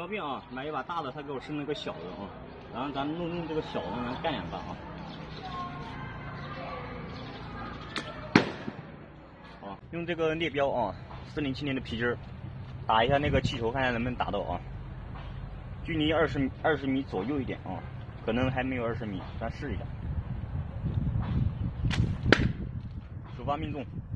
病啊，买一把大的，他给我伸了个小的啊，然后咱们弄这个小的，咱干两把啊。好，用这个猎标啊，407年的皮筋打一下那个气球，看看能不能打到啊。距离20米左右一点啊，可能还没有20米，咱试一下。首发命中。